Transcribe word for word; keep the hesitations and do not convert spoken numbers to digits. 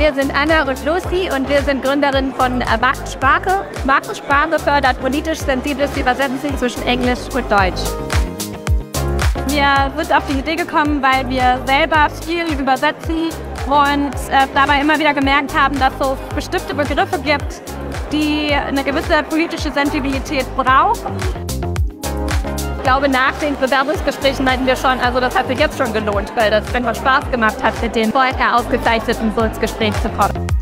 Wir sind Anna und Lucy und wir sind Gründerinnen von Markensprache. Markensprache fördert politisch sensibles Übersetzen zwischen Englisch und Deutsch. Wir sind auf die Idee gekommen, weil wir selber viel übersetzen und äh, dabei immer wieder gemerkt haben, dass es bestimmte Begriffe gibt, die eine gewisse politische Sensibilität brauchen. Ich glaube, nach den Bewerbungsgesprächen meinten wir schon, also das hat sich jetzt schon gelohnt, weil das einfach Spaß gemacht hat, mit den vorher Ausgezeichneten so ins Gespräch zu kommen.